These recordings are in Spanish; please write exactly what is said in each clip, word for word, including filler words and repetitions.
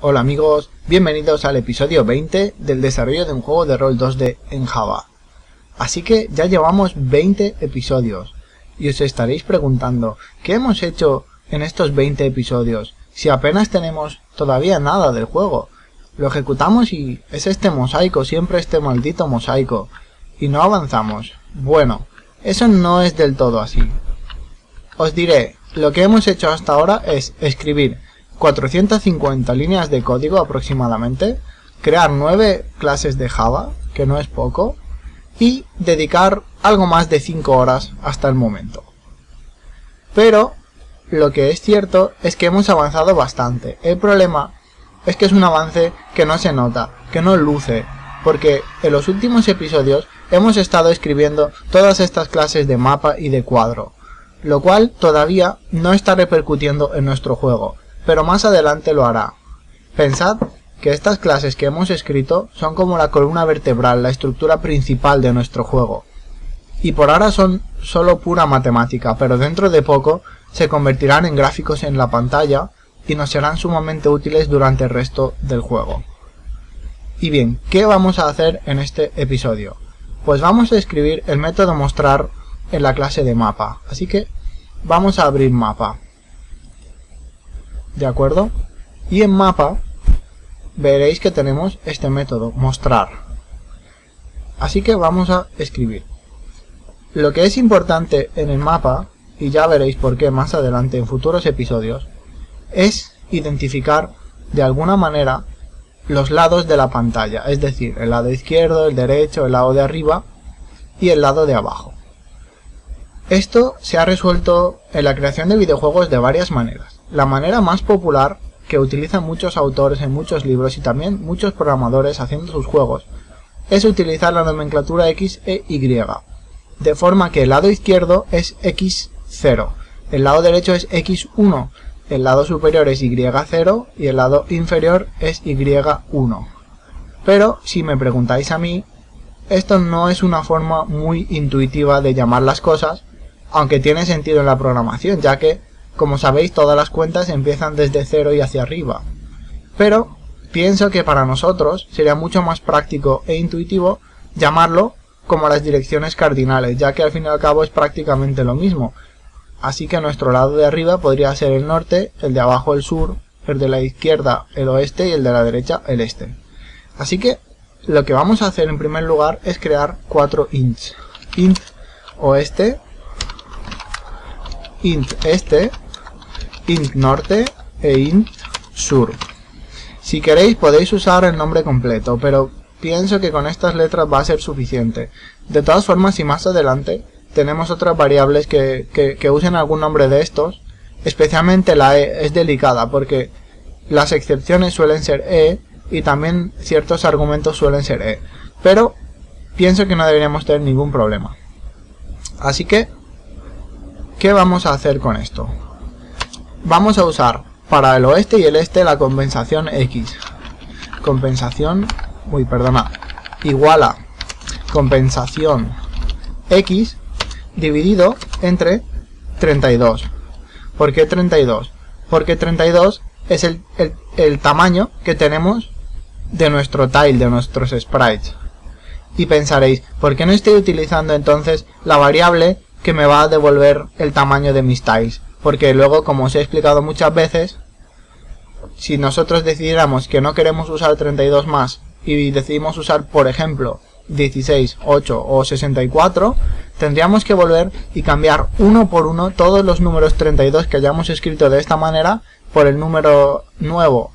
Hola amigos, bienvenidos al episodio veinte del desarrollo de un juego de rol dos D en Java. Así que ya llevamos veinte episodios y os estaréis preguntando ¿qué hemos hecho en estos veinte episodios si apenas tenemos todavía nada del juego? Lo ejecutamos y es este mosaico, siempre este maldito mosaico, y no avanzamos. Bueno, eso no es del todo así. Os diré, lo que hemos hecho hasta ahora es escribir cuatrocientas cincuenta líneas de código aproximadamente, crear nueve clases de Java, que no es poco, y dedicar algo más de cinco horas hasta el momento. Pero lo que es cierto es que hemos avanzado bastante. El problema es que es un avance que no se nota, que no luce, porque en los últimos episodios hemos estado escribiendo todas estas clases de mapa y de cuadro, lo cual todavía no está repercutiendo en nuestro juego, pero más adelante lo hará. Pensad que estas clases que hemos escrito son como la columna vertebral, la estructura principal de nuestro juego. Y por ahora son solo pura matemática, pero dentro de poco se convertirán en gráficos en la pantalla y nos serán sumamente útiles durante el resto del juego. Y bien, ¿qué vamos a hacer en este episodio? Pues vamos a escribir el método mostrar en la clase de mapa, así que vamos a abrir mapa. ¿De acuerdo? Y en mapa veréis que tenemos este método, mostrar. Así que vamos a escribir. Lo que es importante en el mapa, y ya veréis por qué más adelante en futuros episodios, es identificar de alguna manera los lados de la pantalla, es decir, el lado izquierdo, el derecho, el lado de arriba y el lado de abajo. Esto se ha resuelto en la creación de videojuegos de varias maneras. La manera más popular, que utilizan muchos autores en muchos libros y también muchos programadores haciendo sus juegos, es utilizar la nomenclatura X e Y, de forma que el lado izquierdo es equis cero, el lado derecho es equis uno, el lado superior es Y cero y el lado inferior es Y uno. Pero, si me preguntáis a mí, esto no es una forma muy intuitiva de llamar las cosas, aunque tiene sentido en la programación, ya que, como sabéis, todas las cuentas empiezan desde cero y hacia arriba. Pero pienso que para nosotros sería mucho más práctico e intuitivo llamarlo como las direcciones cardinales, ya que al fin y al cabo es prácticamente lo mismo. Así que nuestro lado de arriba podría ser el norte, el de abajo el sur, el de la izquierda el oeste y el de la derecha el este. Así que lo que vamos a hacer en primer lugar es crear cuatro ints. Int oeste, int este, int norte e int sur. Si queréis podéis usar el nombre completo, pero pienso que con estas letras va a ser suficiente. De todas formas, si más adelante tenemos otras variables que, que, que usen algún nombre de estos, especialmente la E es delicada porque las excepciones suelen ser E y también ciertos argumentos suelen ser E, pero pienso que no deberíamos tener ningún problema. Así que, ¿qué vamos a hacer con esto? Vamos a usar para el oeste y el este la compensación X. Compensación, uy, perdona, igual a compensación X dividido entre treinta y dos. ¿Por qué treinta y dos? Porque treinta y dos es el, el, el tamaño que tenemos de nuestro tile, de nuestros sprites. Y pensaréis, ¿por qué no estoy utilizando entonces la variable que me va a devolver el tamaño de mis tiles? Porque luego, como os he explicado muchas veces, si nosotros decidiéramos que no queremos usar treinta y dos más y decidimos usar, por ejemplo, dieciséis, ocho o sesenta y cuatro, tendríamos que volver y cambiar uno por uno todos los números treinta y dos que hayamos escrito de esta manera por el número nuevo.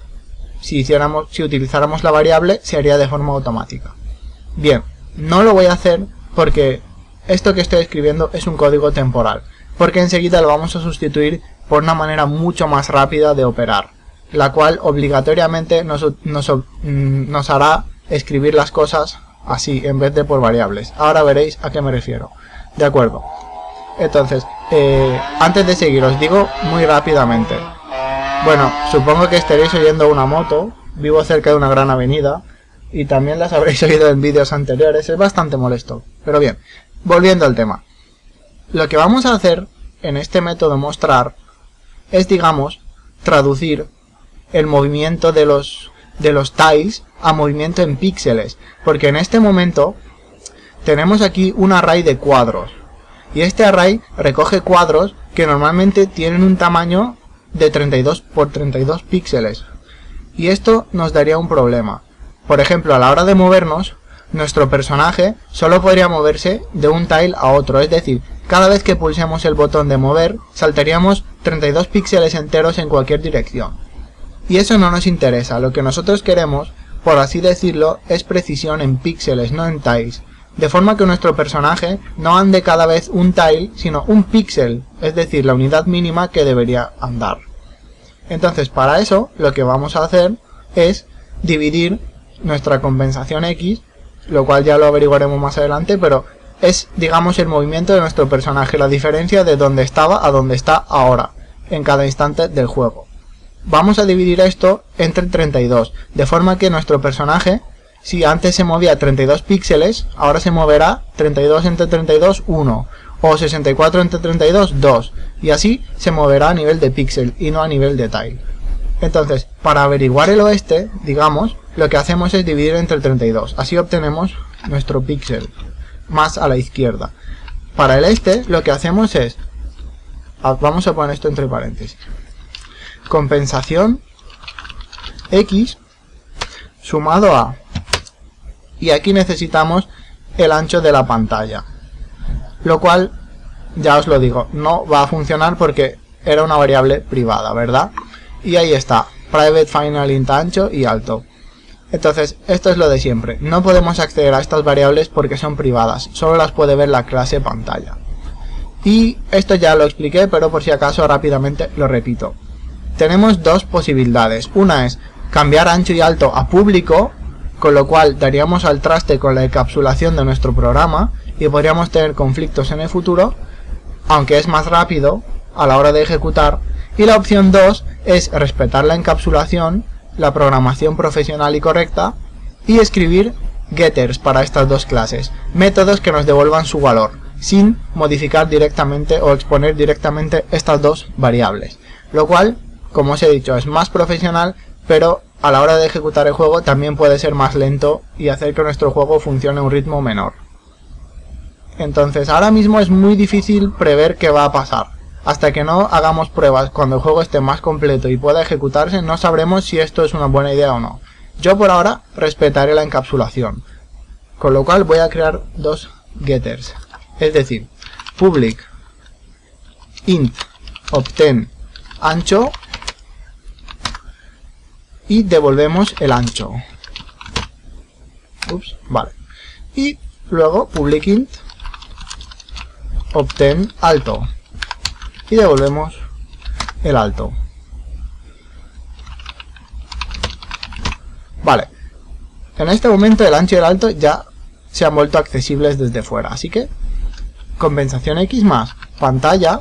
Si hiciéramos, si utilizáramos la variable, se haría de forma automática. Bien, no lo voy a hacer porque esto que estoy escribiendo es un código temporal, porque enseguida lo vamos a sustituir por una manera mucho más rápida de operar, la cual obligatoriamente nos, nos, nos hará escribir las cosas así en vez de por variables. Ahora veréis a qué me refiero. De acuerdo. Entonces, eh, antes de seguir os digo muy rápidamente. Bueno, supongo que estaréis oyendo una moto. Vivo cerca de una gran avenida y también las habréis oído en vídeos anteriores. Es bastante molesto. Pero bien, volviendo al tema. Lo que vamos a hacer en este método mostrar es, digamos, traducir el movimiento de los, de los tiles a movimiento en píxeles, porque en este momento tenemos aquí un array de cuadros, y este array recoge cuadros que normalmente tienen un tamaño de treinta y dos por treinta y dos píxeles, y esto nos daría un problema. Por ejemplo, a la hora de movernos, nuestro personaje solo podría moverse de un tile a otro, es decir, cada vez que pulsemos el botón de mover, saltaríamos treinta y dos píxeles enteros en cualquier dirección. Y eso no nos interesa, lo que nosotros queremos, por así decirlo, es precisión en píxeles, no en tiles. De forma que nuestro personaje no ande cada vez un tile, sino un píxel, es decir, la unidad mínima que debería andar. Entonces, para eso, lo que vamos a hacer es dividir nuestra compensación X, lo cual ya lo averiguaremos más adelante, pero es, digamos, el movimiento de nuestro personaje, la diferencia de donde estaba a donde está ahora, en cada instante del juego. Vamos a dividir esto entre treinta y dos, de forma que nuestro personaje, si antes se movía treinta y dos píxeles, ahora se moverá treinta y dos entre treinta y dos, uno, o sesenta y cuatro entre treinta y dos, dos, y así se moverá a nivel de píxel y no a nivel de tile. Entonces, para averiguar el oeste, digamos, lo que hacemos es dividir entre treinta y dos, así obtenemos nuestro píxel más a la izquierda. Para el este, lo que hacemos es, vamos a poner esto entre paréntesis, compensación X sumado a, y aquí necesitamos el ancho de la pantalla, lo cual, ya os lo digo, no va a funcionar porque era una variable privada, ¿verdad? Y ahí está, private final int ancho y alto. Entonces, esto es lo de siempre, no podemos acceder a estas variables porque son privadas, solo las puede ver la clase pantalla. Y esto ya lo expliqué, pero por si acaso rápidamente lo repito. Tenemos dos posibilidades, una es cambiar ancho y alto a público, con lo cual daríamos al traste con la encapsulación de nuestro programa y podríamos tener conflictos en el futuro, aunque es más rápido a la hora de ejecutar. Y la opción dos es respetar la encapsulación, la programación profesional y correcta, y escribir getters para estas dos clases, métodos que nos devuelvan su valor, sin modificar directamente o exponer directamente estas dos variables, lo cual, como os he dicho, es más profesional, pero a la hora de ejecutar el juego también puede ser más lento y hacer que nuestro juego funcione a un ritmo menor. Entonces, ahora mismo es muy difícil prever qué va a pasar. Hasta que no hagamos pruebas cuando el juego esté más completo y pueda ejecutarse, no sabremos si esto es una buena idea o no. Yo por ahora respetaré la encapsulación, con lo cual voy a crear dos getters, es decir, public int obtain ancho y devolvemos el ancho. Ups, vale. Y luego public int obtain alto y devolvemos el alto. Vale. En este momento el ancho y el alto ya se han vuelto accesibles desde fuera, así que compensación X más pantalla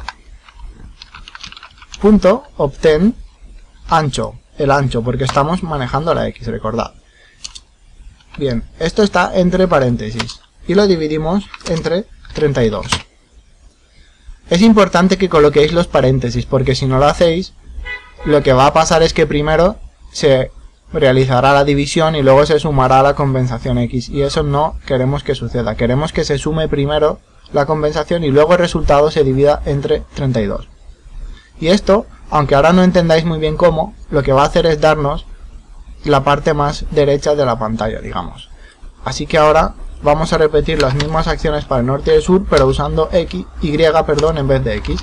punto obtain ancho, el ancho, porque estamos manejando la X, recordad. Bien, esto está entre paréntesis y lo dividimos entre treinta y dos. Es importante que coloquéis los paréntesis, porque si no lo hacéis, lo que va a pasar es que primero se realizará la división y luego se sumará la compensación X, y eso no queremos que suceda. Queremos que se sume primero la compensación y luego el resultado se divida entre treinta y dos. Y esto, aunque ahora no entendáis muy bien cómo, lo que va a hacer es darnos la parte más derecha de la pantalla, digamos. Así que ahora vamos a repetir las mismas acciones para el norte y el sur, pero usando X, Y, perdón, en vez de X.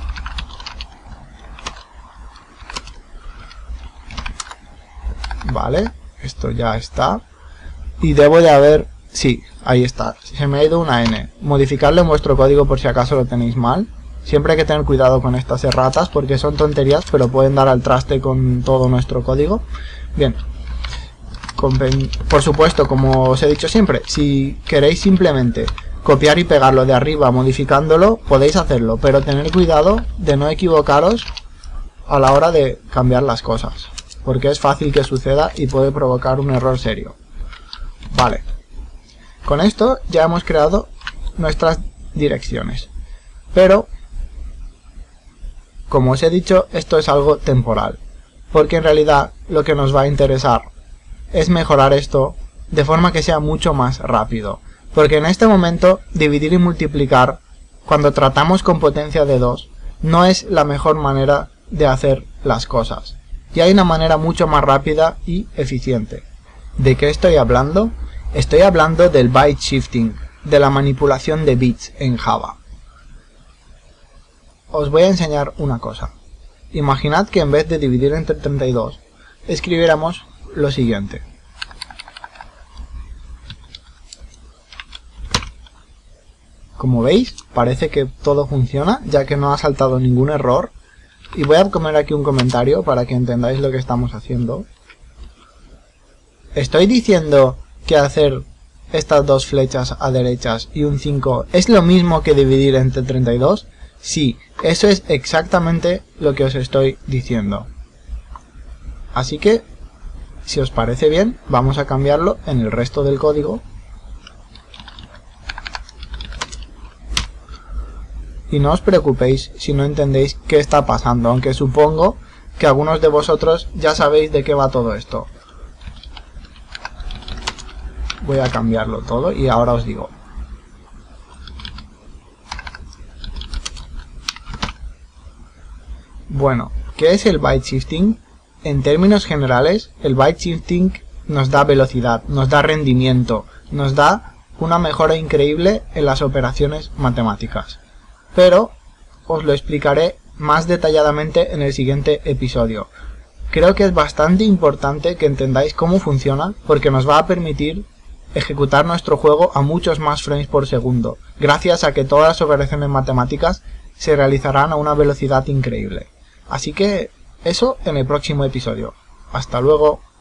Vale, esto ya está. Y debo de haber... Sí, ahí está. Se me ha ido una N. Modificarlo en vuestro código por si acaso lo tenéis mal. Siempre hay que tener cuidado con estas erratas porque son tonterías, pero pueden dar al traste con todo nuestro código. Bien. Por supuesto, como os he dicho siempre, si queréis simplemente copiar y pegarlo de arriba modificándolo, podéis hacerlo, pero tener cuidado de no equivocaros a la hora de cambiar las cosas, porque es fácil que suceda y puede provocar un error serio. Vale. Con esto ya hemos creado nuestras direcciones, pero como os he dicho, esto es algo temporal. porque en realidad lo que nos va a interesar es mejorar esto de forma que sea mucho más rápido. Porque en este momento dividir y multiplicar, cuando tratamos con potencia de dos, no es la mejor manera de hacer las cosas. Y hay una manera mucho más rápida y eficiente. ¿De qué estoy hablando? Estoy hablando del byte shifting, de la manipulación de bits en Java. Os voy a enseñar una cosa. Imaginad que en vez de dividir entre treinta y dos, escribiéramos lo siguiente. Como veis, parece que todo funciona, ya que no ha saltado ningún error. Y voy a poner aquí un comentario para que entendáis lo que estamos haciendo. ¿Estoy diciendo que hacer estas dos flechas a derechas y un cinco es lo mismo que dividir entre treinta y dos? Sí, eso es exactamente lo que os estoy diciendo. Así que, si os parece bien, vamos a cambiarlo en el resto del código. Y no os preocupéis si no entendéis qué está pasando, aunque supongo que algunos de vosotros ya sabéis de qué va todo esto. Voy a cambiarlo todo y ahora os digo. Bueno, ¿qué es el byte shifting? En términos generales, el byte shifting nos da velocidad, nos da rendimiento, nos da una mejora increíble en las operaciones matemáticas. Pero os lo explicaré más detalladamente en el siguiente episodio. Creo que es bastante importante que entendáis cómo funciona, porque nos va a permitir ejecutar nuestro juego a muchos más frames por segundo, gracias a que todas las operaciones matemáticas se realizarán a una velocidad increíble. Así que eso en el próximo episodio. Hasta luego.